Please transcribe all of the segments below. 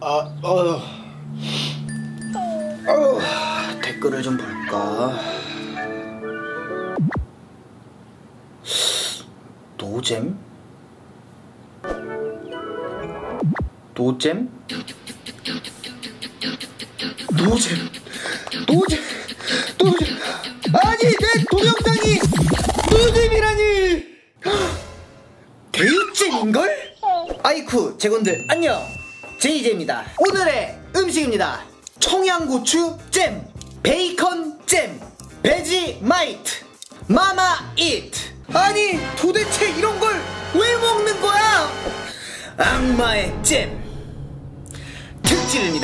댓글을 좀 볼까? 노잼? 노잼? 노잼? 노잼? 노잼? 아니, 내 동영상이 노잼이라니! 데이잼인걸? 아이쿠, 제군들 안녕! 제이제입니다. 오늘의 음식입니다. 청양고추 잼, 베이컨 잼, 베지마이트, 마마이트. 아니, 도대체 이런 걸 왜 먹는 거야? 악마의 잼 특집입니다.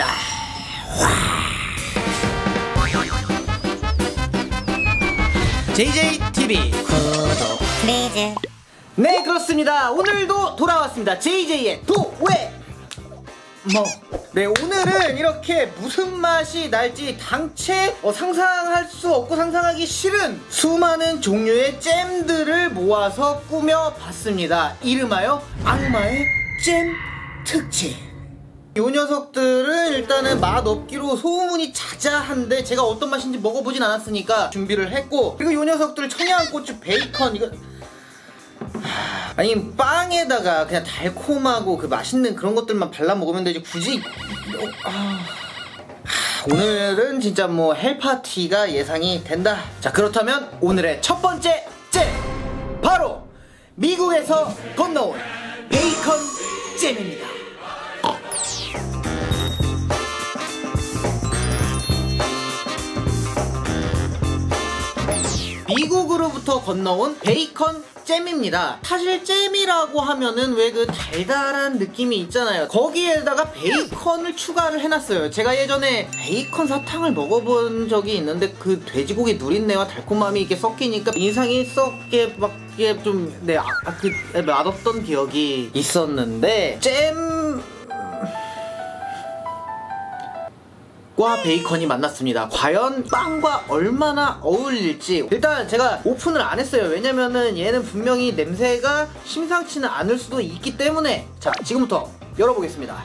JJTV 구독 플리즈. 네, 그렇습니다. 오늘도 돌아왔습니다. JJ의 도외 네, 오늘은 이렇게 무슨 맛이 날지 당최 상상할 수 없고 상상하기 싫은 수많은 종류의 잼들을 모아서 꾸며봤습니다. 이름하여 악마의 잼 특집. 이 녀석들은 일단은 맛없기로 소문이 자자한데 제가 어떤 맛인지 먹어보진 않았으니까 준비를 했고, 그리고 이 녀석들 청양고추, 베이컨, 이거 아니, 빵에다가 그냥 달콤하고 그 맛있는 그런 것들만 발라 먹으면 되지 굳이 오늘은 진짜 뭐 헬파티가 예상이 된다. 자, 그렇다면 오늘의 첫 번째 잼, 바로 미국에서 건너온 베이컨 잼입니다. 미국으로부터 건너온 베이컨 잼입니다. 사실 잼이라고 하면은 왜 그 달달한 느낌이 있잖아요. 거기에다가 베이컨을 추가를 해놨어요. 제가 예전에 베이컨 사탕을 먹어본 적이 있는데 그 돼지고기 누린내와 달콤함이 이렇게 섞이니까 인상이 썩게 막 좀 맛없던 기억이 있었는데, 과 베이컨이 만났습니다. 과연 빵과 얼마나 어울릴지 일단 제가 오픈을 안 했어요. 왜냐면은 얘는 분명히 냄새가 심상치는 않을 수도 있기 때문에. 자, 지금부터 열어보겠습니다.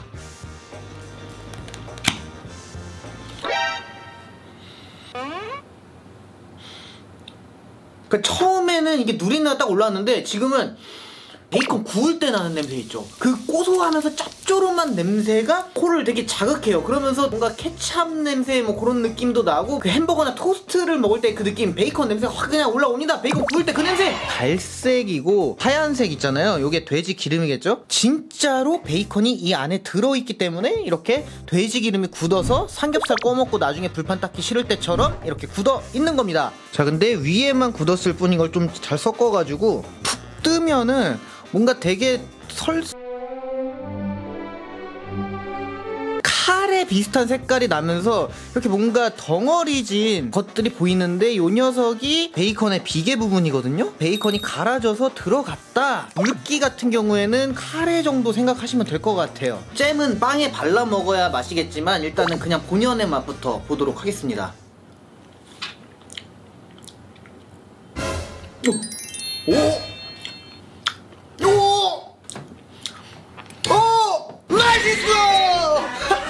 처음에는 이게 누린내가 딱 올라왔는데 지금은 베이컨 구울 때 나는 냄새 있죠? 그 고소하면서 짭조름한 냄새가 코를 되게 자극해요. 그러면서 뭔가 케찹 냄새 뭐 그런 느낌도 나고, 그 햄버거나 토스트를 먹을 때 그 느낌, 베이컨 냄새가 확 그냥 올라옵니다. 베이컨 구울 때 그 냄새! 갈색이고 하얀색 있잖아요. 요게 돼지 기름이겠죠? 진짜로 베이컨이 이 안에 들어있기 때문에 이렇게 돼지 기름이 굳어서 삼겹살 꺼먹고 나중에 불판 닦기 싫을 때처럼 이렇게 굳어 있는 겁니다. 자, 근데 위에만 굳었을 뿐 이걸 좀 잘 섞어가지고 푹 뜨면은 뭔가 되게 카레 비슷한 색깔이 나면서 이렇게 뭔가 덩어리진 것들이 보이는데, 요 녀석이 베이컨의 비계 부분이거든요? 베이컨이 갈아져서 들어갔다. 물기 같은 경우에는 카레 정도 생각하시면 될 것 같아요. 잼은 빵에 발라 먹어야 맛이겠지만 일단은 그냥 본연의 맛부터 보도록 하겠습니다. 오! 맛있어!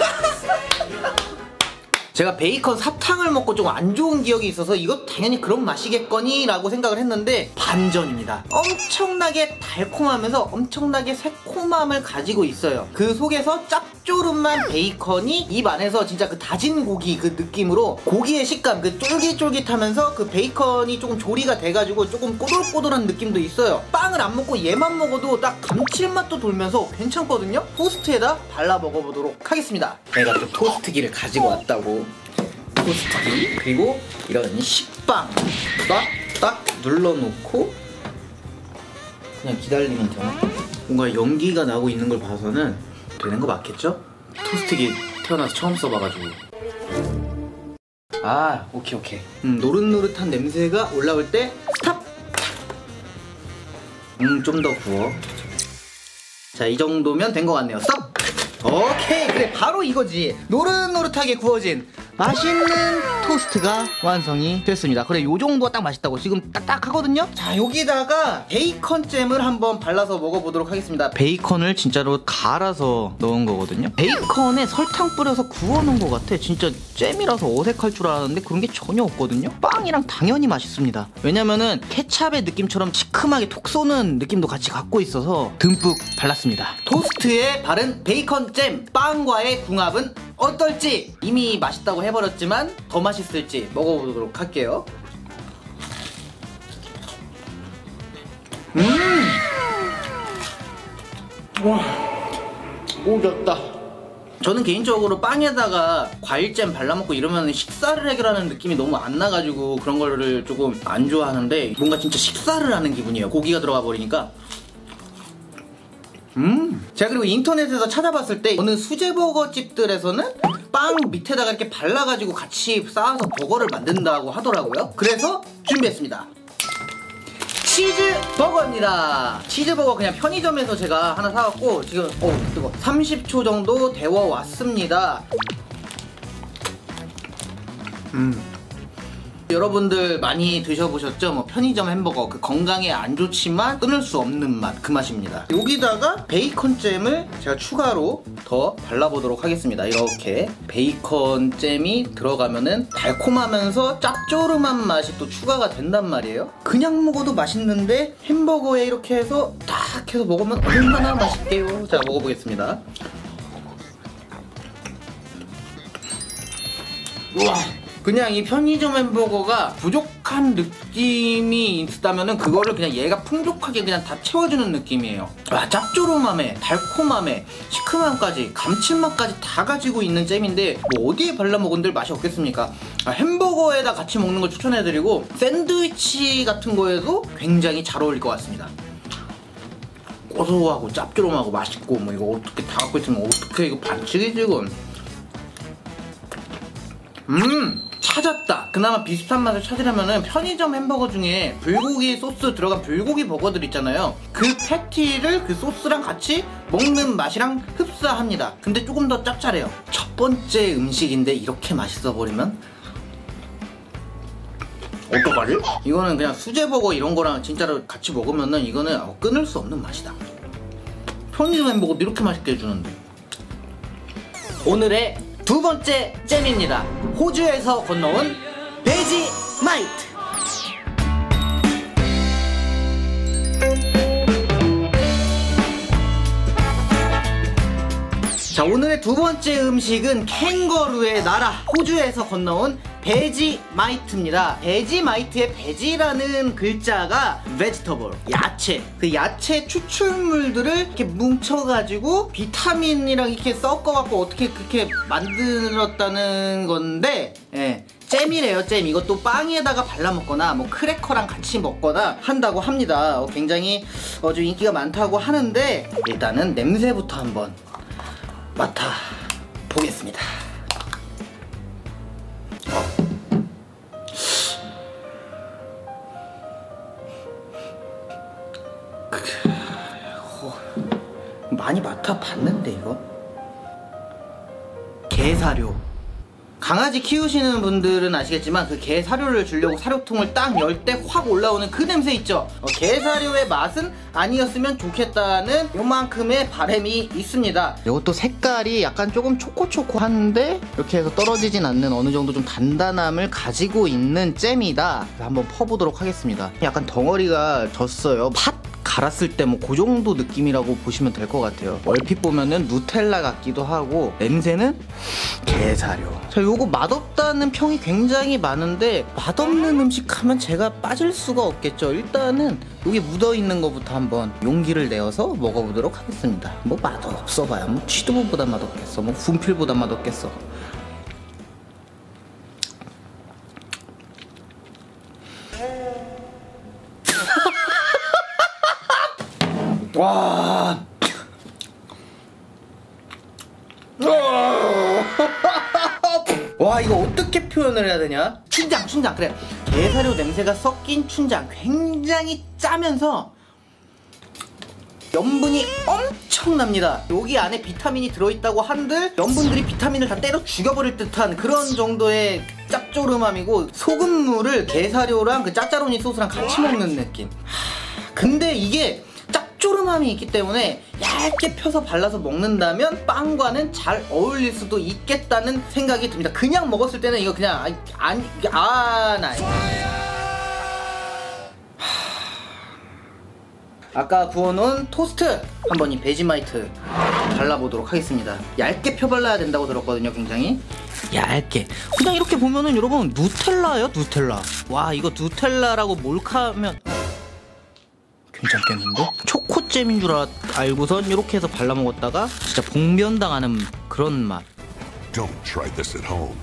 제가 베이컨 사탕을 먹고 좀 안 좋은 기억이 있어서 이거 당연히 그런 맛이겠거니 라고 생각을 했는데 반전입니다. 엄청나게 달콤하면서 엄청나게 새콤함을 가지고 있어요. 그 속에서 짭조름한 베이컨이 입 안에서 진짜 그 다진 고기 그 느낌으로 고기의 식감, 그 쫄깃쫄깃하면서 그 베이컨이 조금 조리가 돼가지고 조금 꼬들꼬들한 느낌도 있어요. 빵을 안 먹고 얘만 먹어도 딱 감칠맛도 돌면서 괜찮거든요? 토스트에다 발라 먹어보도록 하겠습니다. 내가 또 토스트기를 가지고 왔다고. 토스트기, 그리고 이런 식빵 딱 눌러놓고 그냥 기다리면 되나? 뭔가 연기가 나고 있는 걸 봐서는 되는 거 맞겠죠? 토스트기 태어나서 처음 써봐가지고. 아, 오케이. 노릇노릇한 냄새가 올라올 때 스탑! 좀 더 구워. 자, 이 정도면 된 것 같네요. 스톱! 오케이, 그래, 바로 이거지. 노릇노릇하게 구워진 맛있는 토스트가 완성이 됐습니다. 그래, 요 정도가 딱 맛있다고 지금 딱딱하거든요. 자, 여기다가 베이컨 잼을 한번 발라서 먹어보도록 하겠습니다. 베이컨을 진짜로 갈아서 넣은 거거든요. 베이컨에 설탕 뿌려서 구워놓은 것 같아. 진짜 잼이라서 어색할 줄 알았는데 그런 게 전혀 없거든요. 빵이랑 당연히 맛있습니다. 왜냐면은 케찹의 느낌처럼 시큼하게 톡 쏘는 느낌도 같이 갖고 있어서 듬뿍 발랐습니다. 토스트에 바른 베이컨 잼, 빵과의 궁합은 어떨지 이미 맛있다고 해버렸지만 더 맛있을지 먹어보도록 할게요. 와, 오졌다. 저는 개인적으로 빵에다가 과일잼 발라먹고 이러면 식사를 해결하는 느낌이 너무 안 나가지고 그런 거를 조금 안 좋아하는데 뭔가 진짜 식사를 하는 기분이에요. 고기가 들어가 버리니까. 제가 그리고 인터넷에서 찾아봤을 때 어느 수제버거 집들에서는 빵 밑에다가 이렇게 발라가지고 같이 쌓아서 버거를 만든다고 하더라고요. 그래서 준비했습니다. 치즈버거입니다. 치즈버거 그냥 편의점에서 제가 하나 사갖고 지금 뜨거 30초 정도 데워왔습니다. 여러분들 많이 드셔보셨죠? 뭐 편의점 햄버거 그 건강에 안 좋지만 끊을 수 없는 맛, 그 맛입니다. 여기다가 베이컨 잼을 제가 추가로 더 발라보도록 하겠습니다. 이렇게 베이컨 잼이 들어가면은 달콤하면서 짭조름한 맛이 또 추가가 된단 말이에요. 그냥 먹어도 맛있는데 햄버거에 이렇게 해서 딱 해서 먹으면 얼마나 맛있게요. 자, 먹어보겠습니다. 우와, 그냥 이 편의점 햄버거가 부족한 느낌이 있다면은 그거를 그냥 얘가 풍족하게 그냥 다 채워주는 느낌이에요. 와, 짭조름함에 달콤함에 시큼함까지 감칠맛까지 다 가지고 있는 잼인데 뭐 어디에 발라 먹은들 맛이 없겠습니까? 햄버거에다 같이 먹는 걸 추천해드리고 샌드위치 같은 거에도 굉장히 잘 어울릴 것 같습니다. 고소하고 짭조름하고 맛있고 뭐 이거 어떻게 다 갖고 있으면 어떻게 이거 반칙이지 이건. 찾았다. 그나마 비슷한 맛을 찾으려면은 편의점 햄버거 중에 불고기 소스 들어간 불고기 버거들 있잖아요. 그 패티를 그 소스랑 같이 먹는 맛이랑 흡사합니다. 근데 조금 더 짭짤해요. 첫 번째 음식인데 이렇게 맛있어 버리면 어떡하지? 이거는 그냥 수제버거 이런 거랑 진짜로 같이 먹으면은 이거는 끊을 수 없는 맛이다. 편의점 햄버거 이렇게 맛있게 해주는데. 오늘의 두 번째 잼입니다. 호주에서 건너온 베지마이트. 자, 오늘의 두 번째 음식은 캥거루의 나라 호주에서 건너온 베지마이트입니다. 베지마이트의 베지라는 글자가 vegetable, 야채. 그 야채 추출물들을 이렇게 뭉쳐가지고 비타민이랑 이렇게 섞어갖고 어떻게 그렇게 만들었다는 건데, 예, 잼이래요. 잼. 이것도 빵에다가 발라먹거나 뭐 크래커랑 같이 먹거나 한다고 합니다. 굉장히 좀 인기가 많다고 하는데 일단은 냄새부터 한번 맡아보겠습니다. 많이 맡아봤는데 이거 게사료. 강아지 키우시는 분들은 아시겠지만 그 게사료를 주려고 사료통을 딱 열 때 확 올라오는 그 냄새 있죠? 게사료의 맛은 아니었으면 좋겠다는 요만큼의 바람이 있습니다. 이것도 색깔이 약간 조금 초코초코한데 이렇게 해서 떨어지진 않는 어느 정도 좀 단단함을 가지고 있는 잼이다. 한번 퍼보도록 하겠습니다. 약간 덩어리가 졌어요. 팥 갈았을 때 뭐 그 정도 느낌이라고 보시면 될 것 같아요. 얼핏 보면은 누텔라 같기도 하고 냄새는 게사료. 자, 요거 맛없다는 평이 굉장히 많은데 맛없는 음식 하면 제가 빠질 수가 없겠죠. 일단은 여기 묻어있는 거부터 한번 용기를 내어서 먹어보도록 하겠습니다. 뭐 맛없어 봐야 뭐 취두부보다 맛없겠어, 뭐 분필보다 맛없겠어. 와. 와, 이거 어떻게 표현을 해야 되냐? 춘장 그래. 게사료 냄새가 섞인 춘장. 굉장히 짜면서 염분이 엄청납니다. 여기 안에 비타민이 들어있다고 한들 염분들이 비타민을 다 때려 죽여버릴 듯한 그런 정도의 짭조름함이고, 소금물을 게사료랑 그 짜짜로니 소스랑 같이 먹는 느낌. 근데 이게 짭조름함이 있기 때문에 얇게 펴서 발라서 먹는다면 빵과는 잘 어울릴 수도 있겠다는 생각이 듭니다. 그냥 먹었을 때는 이거 그냥 나 아까 구워놓은 토스트 한번 이 베지마이트 발라보도록 하겠습니다. 얇게 펴 발라야 된다고 들었거든요. 굉장히 얇게. 그냥 이렇게 보면은 여러분 누텔라예요, 누텔라. 와, 이거 누텔라라고 몰카하면 괜찮겠는데? 초코잼인 줄 알고선 이렇게 해서 발라 먹었다가 진짜 봉변당하는 그런 맛. Don't try this at home.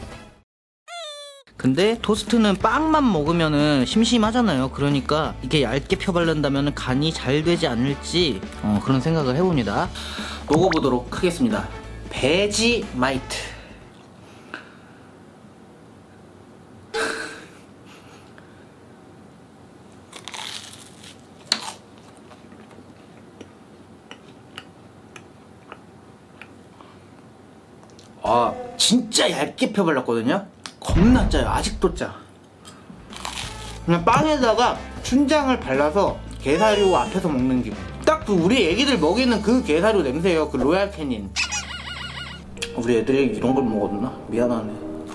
근데 토스트는 빵만 먹으면은 심심하잖아요. 그러니까 이게 얇게 펴 바른다면 간이 잘 되지 않을지 그런 생각을 해봅니다. 먹어보도록 하겠습니다. 베지마이트. 아, 진짜 얇게 펴 발랐거든요. 겁나 짜요. 아직도 짜. 그냥 빵에다가 춘장을 발라서 게사료 앞에서 먹는 기분. 딱 그 우리 애기들 먹이는 그 게사료 냄새예요. 그 로얄 캐닌. 우리 애들이 이런 걸 먹었나? 미안하네.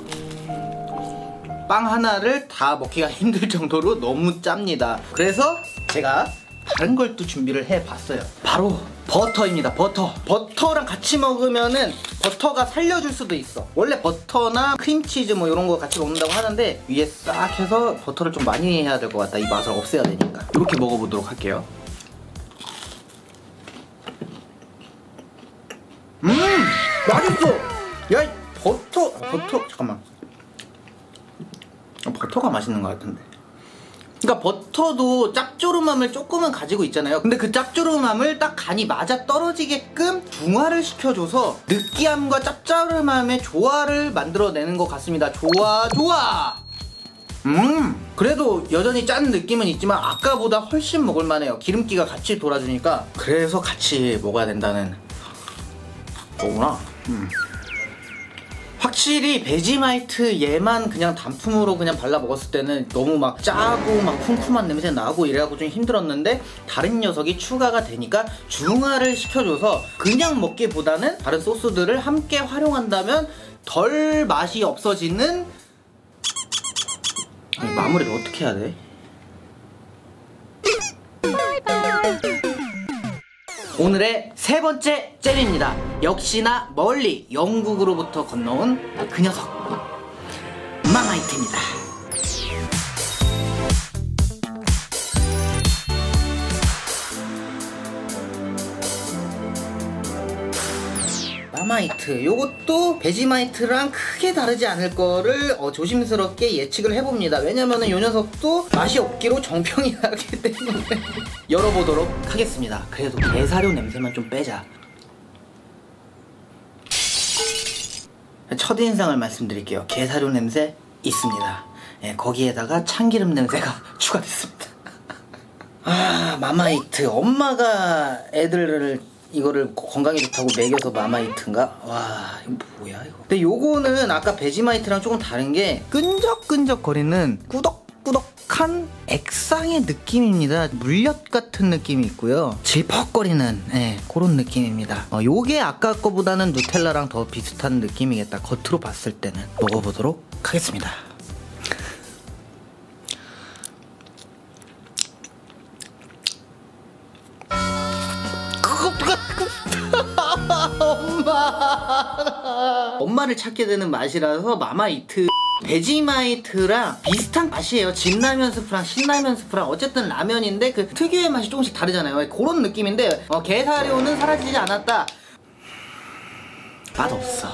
빵 하나를 다 먹기가 힘들 정도로 너무 짭니다. 그래서 제가 다른 걸 또 준비를 해봤어요. 바로 버터입니다. 버터랑 같이 먹으면은 버터가 살려줄 수도 있어. 원래 버터나 크림치즈 뭐 이런 거 같이 먹는다고 하는데 위에 싹 해서 버터를 좀 많이 해야 될 것 같다. 이 맛을 없애야 되니까. 이렇게 먹어보도록 할게요. 맛있어. 야, 이 버터 잠깐만. 버터가 맛있는 것 같은데. 그러니까 버터도 짭조름함을 조금은 가지고 있잖아요. 근데 그 짭조름함을 딱 간이 맞아 떨어지게끔 중화를 시켜줘서 느끼함과 짭조름함의 조화를 만들어내는 것 같습니다. 좋아. 그래도 여전히 짠 느낌은 있지만 아까보다 훨씬 먹을만해요. 기름기가 같이 돌아주니까. 그래서 같이 먹어야 된다는 거구나. 확실히 베지마이트 얘만 그냥 단품으로 그냥 발라 먹었을 때는 너무 막 짜고 막 쿰쿰한 냄새 나고 이래갖고 좀 힘들었는데, 다른 녀석이 추가가 되니까 중화를 시켜줘서 그냥 먹기보다는 다른 소스들을 함께 활용한다면 덜 맛이 없어지는. 아니, 마무리를 어떻게 해야 돼? 오늘의 세 번째 잼입니다. 역시나 멀리 영국으로부터 건너온 그 녀석, 마마이트입니다. 마마이트, 요것도 베지마이트랑 크게 다르지 않을 거를 조심스럽게 예측을 해봅니다. 왜냐면은 요 녀석도 맛이 없기로 정평이 나기 때문에 열어보도록 하겠습니다. 그래도 게사료 냄새만 좀 빼자. 첫인상을 말씀드릴게요. 게사료 냄새 있습니다. 예, 거기에다가 참기름 냄새가 추가됐습니다. 아, 마마이트. 엄마가 애들을 이거를 건강에 좋다고 먹여서 마마이트인가? 와, 이거 뭐야 이거. 근데 요거는 아까 베지마이트랑 조금 다른 게 끈적끈적 거리는 꾸덕꾸덕한 액상의 느낌입니다. 물엿 같은 느낌이 있고요. 질퍽거리는 그런 느낌입니다. 요게 아까 거보다는 누텔라랑 더 비슷한 느낌이겠다. 겉으로 봤을 때는. 먹어보도록 하겠습니다. 엄마를 찾게 되는 맛이라서 마마이트. 베지마이트랑 비슷한 맛이에요. 진라면 스프랑 신라면 스프랑 어쨌든 라면인데 그 특유의 맛이 조금씩 다르잖아요. 그런 느낌인데 게사료는 사라지지 않았다. 맛없어.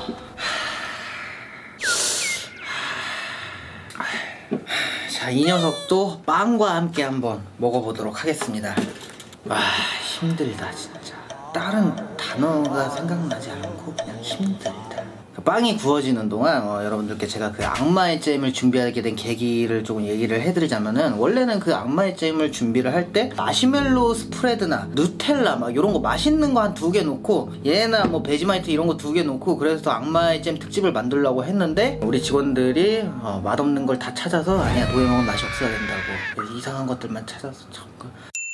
자, 이 녀석도 빵과 함께 한번 먹어보도록 하겠습니다. 와, 힘들다 진짜. 다른 단어가 생각나지 않고 그냥 힘들다. 빵이 구워지는 동안 여러분들께 제가 그 악마의 잼을 준비하게 된 계기를 조금 얘기를 해드리자면은, 원래는 그 악마의 잼을 준비를 할 때 마시멜로 스프레드나 누텔라 막 이런 거 맛있는 거 한 2개 놓고, 얘나 뭐 베지마이트 이런 거 2개 놓고, 그래서 악마의 잼 특집을 만들려고 했는데 우리 직원들이 맛없는 걸 다 찾아서, 아니야 도영은 맛이 없어야 된다고, 그래서 이상한 것들만 찾아서 자꾸.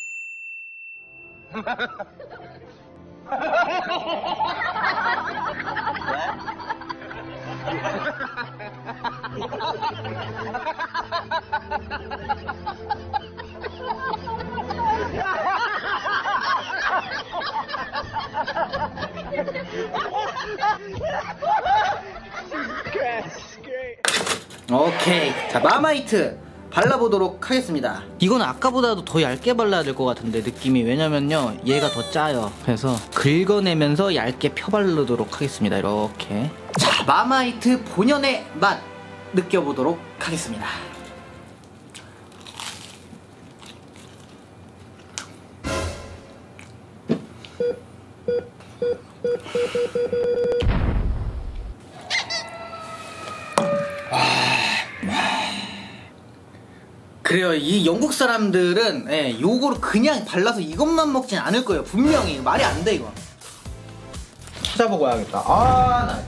오케이, 자 마마이트 발라보도록 하겠습니다. 이건 아까보다도 더 얇게 발라야 될 것 같은데 느낌이, 왜냐면요 얘가 더 짜요. 그래서 긁어내면서 얇게 펴바르도록 하겠습니다. 이렇게. 자, 마마이트 본연의 맛 느껴보도록 하겠습니다. 그래요. 이 영국 사람들은 요거를 그냥 발라서 이것만 먹진 않을 거예요. 분명히. 말이 안 돼 이거. 찾아보고 와야겠다.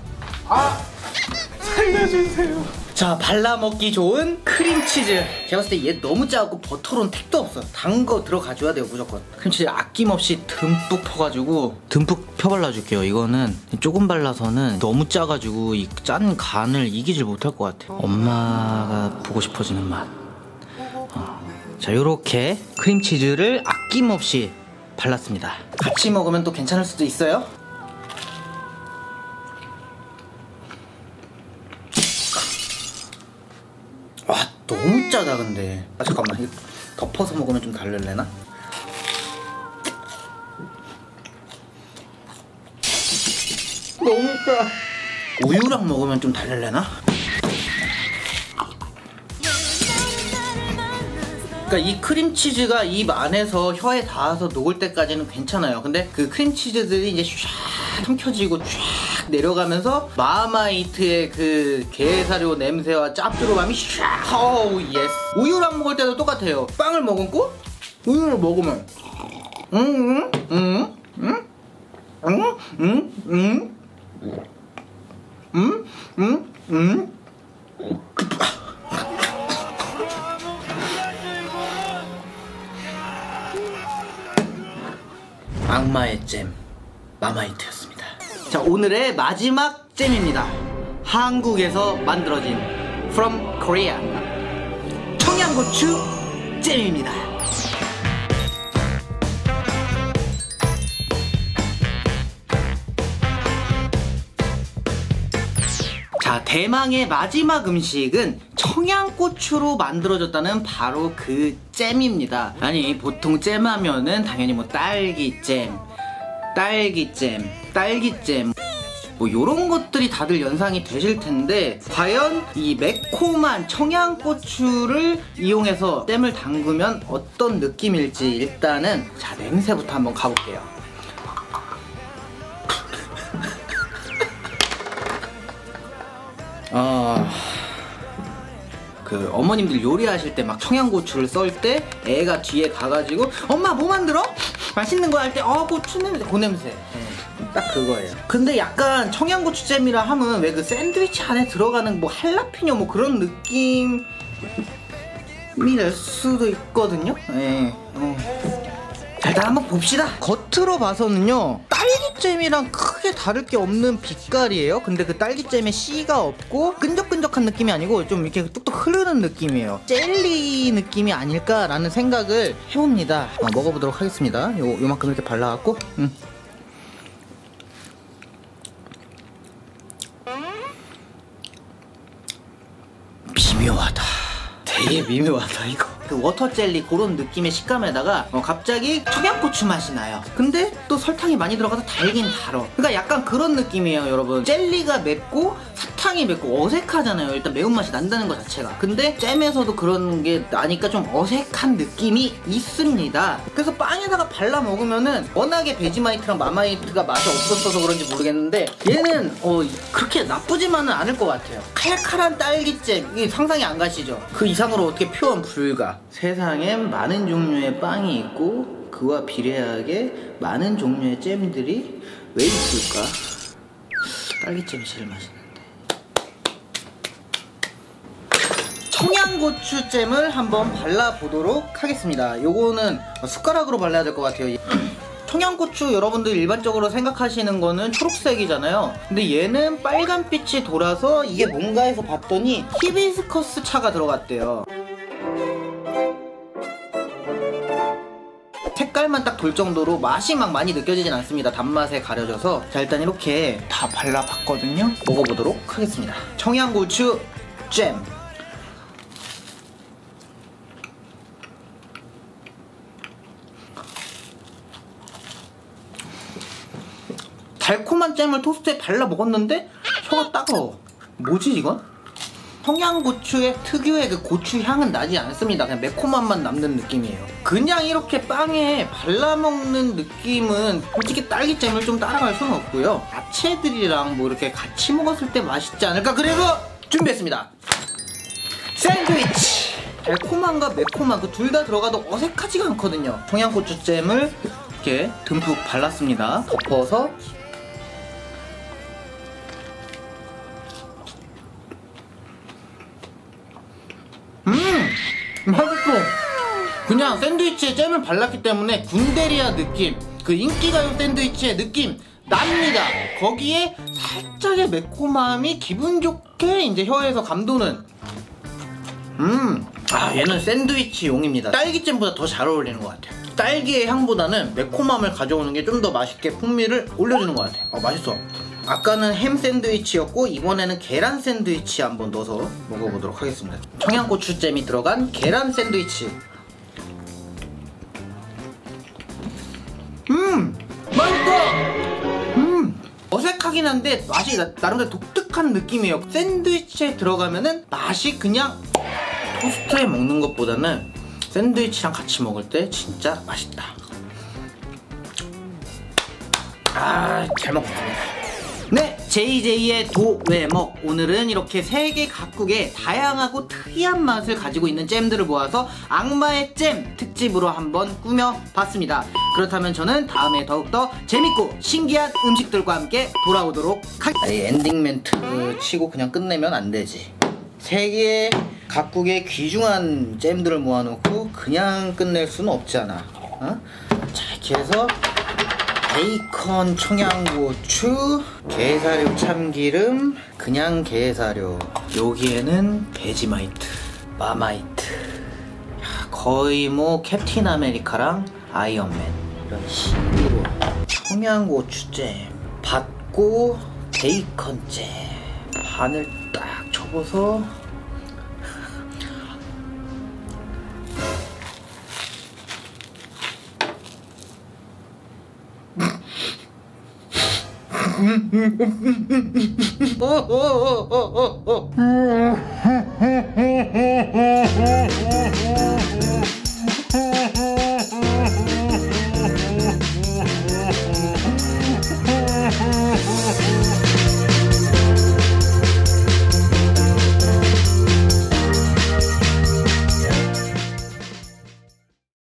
살려주세요. 자, 발라 먹기 좋은 크림치즈. 제가 봤을 때 얘 너무 짜고 버터로는 택도 없어. 단 거 들어가줘야 돼요 무조건. 크림치즈 아낌없이 듬뿍 퍼가지고 듬뿍 펴발라줄게요. 이거는 조금 발라서는 너무 짜가지고 이 짠 간을 이기질 못할 것 같아요. 엄마가 보고 싶어지는 맛. 자, 요렇게 크림치즈를 아낌없이 발랐습니다. 같이 먹으면 또 괜찮을 수도 있어요. 와, 너무 짜다 근데. 잠깐만, 이거 덮어서 먹으면 좀 다를래나? 너무 짜. 우유랑 먹으면 좀 다를래나? 그러니까 이 크림치즈가 입 안에서 혀에 닿아서 녹을 때까지는 괜찮아요. 근데 그 크림치즈들이 이제 쫙 삼켜지고 쫙 내려가면서 마마이트의 그 게사료 냄새와 짭조름함이 쫙. 어우 예스. 우유랑 먹을 때도 똑같아요. 빵을 먹고 우유를 먹으면 악마의 잼 마마이트였습니다. 자, 오늘의 마지막 잼입니다. 한국에서 만들어진 From Korea 청양고추 잼입니다. 자, 대망의 마지막 음식은 청양고추로 만들어졌다는 바로 그 잼입니다. 아니, 보통 잼하면은 당연히 뭐 딸기잼 뭐 요런 것들이 다들 연상이 되실 텐데, 과연 이 매콤한 청양고추를 이용해서 잼을 담그면 어떤 느낌일지 일단은, 자, 냄새부터 한번 가볼게요. 그 어머님들 요리하실 때 막 청양고추를 썰 때 애가 뒤에 가가지고 엄마 뭐 만들어? 맛있는 거 할 때 고추 냄새, 그 냄새. 딱 그거예요. 근데 약간 청양고추잼이라 하면 왜 그 샌드위치 안에 들어가는 뭐 할라피뇨 뭐 그런 느낌이 날 수도 있거든요. 자, 일단 한번 봅시다. 겉으로 봐서는요 딸기잼이랑 크게 다를 게 없는 빛깔이에요. 근데 그 딸기잼에 씨가 없고 끈적끈적한 느낌이 아니고 좀 이렇게 뚝뚝 흐르는 느낌이에요. 젤리 느낌이 아닐까라는 생각을 해봅니다. 먹어보도록 하겠습니다. 요만큼 이렇게 발라갖고 미묘하다. 되게 미묘하다 이거. 그 워터젤리 그런 느낌의 식감에다가 갑자기 청양고추 맛이 나요. 근데 또 설탕이 많이 들어가서 달긴 달어. 그러니까 약간 그런 느낌이에요 여러분. 젤리가 맵고 사탕이 맵고 어색하잖아요. 일단 매운맛이 난다는 것 자체가. 근데 잼에서도 그런 게 나니까 좀 어색한 느낌이 있습니다. 그래서 빵에다가 발라 먹으면은 워낙에 베지마이트랑 마마이트가 맛이 없었어서 그런지 모르겠는데 얘는 그렇게 나쁘지만은 않을 것 같아요. 칼칼한 딸기잼, 이게 상상이 안 가시죠? 그 이상으로 어떻게 표현 불가. 세상엔 많은 종류의 빵이 있고 그와 비례하게 많은 종류의 잼들이 왜 있을까? 딸기잼이 제일 맛있는데. 청양고추잼을 한번 발라보도록 하겠습니다. 요거는 숟가락으로 발라야 될 것 같아요. 청양고추 여러분들 일반적으로 생각하시는 거는 초록색이잖아요. 근데 얘는 빨간빛이 돌아서 이게 뭔가 해서 봤더니 히비스커스 차가 들어갔대요. 색깔만 딱 돌 정도로 맛이 막 많이 느껴지진 않습니다. 단맛에 가려져서. 자, 일단 이렇게 다 발라봤거든요. 먹어보도록 하겠습니다. 청양고추 잼. 달콤한 잼을 토스트에 발라 먹었는데 혀가 따가워. 뭐지 이건? 청양고추의 특유의 그 고추 향은 나지 않습니다. 그냥 매콤함만 남는 느낌이에요. 그냥 이렇게 빵에 발라먹는 느낌은 솔직히 딸기잼을 좀 따라갈 수는 없고요. 야채들이랑 뭐 이렇게 같이 먹었을 때 맛있지 않을까. 그래서 준비했습니다. 샌드위치! 달콤함과 매콤함 그 둘 다 들어가도 어색하지가 않거든요. 청양고추잼을 이렇게 듬뿍 발랐습니다. 덮어서 맛있어. 그냥 샌드위치에 잼을 발랐기 때문에 군데리아 느낌, 그 인기가요 샌드위치의 느낌 납니다. 거기에 살짝의 매콤함이 기분 좋게 이제 혀에서 감도는. 얘는 샌드위치용입니다. 딸기잼보다 더 잘 어울리는 것 같아요. 딸기의 향보다는 매콤함을 가져오는 게 좀 더 맛있게 풍미를 올려주는 것 같아요. 맛있어. 아까는 햄 샌드위치였고 이번에는 계란 샌드위치 한번 넣어서 먹어보도록 하겠습니다. 청양고추잼이 들어간 계란 샌드위치. 맛있어! 어색하긴 한데 맛이 나름대로 독특한 느낌이에요. 샌드위치에 들어가면은 맛이 그냥 토스트에 먹는 것보다는 샌드위치랑 같이 먹을 때 진짜 맛있다. 잘 먹었습니다. 네, JJ의 도외먹. 오늘은 이렇게 세계 각국의 다양하고 특이한 맛을 가지고 있는 잼들을 모아서 악마의 잼 특집으로 한번 꾸며봤습니다. 그렇다면 저는 다음에 더욱더 재밌고 신기한 음식들과 함께 돌아오도록 하겠습니다. 엔딩 멘트 치고 그냥 끝내면 안 되지. 세계 각국의 귀중한 잼들을 모아놓고 그냥 끝낼 수는 없잖아. 자, 이렇게 해서 베이컨, 청양고추, 게사료, 참기름, 그냥 게사료, 여기에는 베지마이트, 마마이트. 거의 뭐 캡틴 아메리카랑 아이언맨 이런 식으로. 청양고추잼 받고 베이컨잼 반을 딱 접어서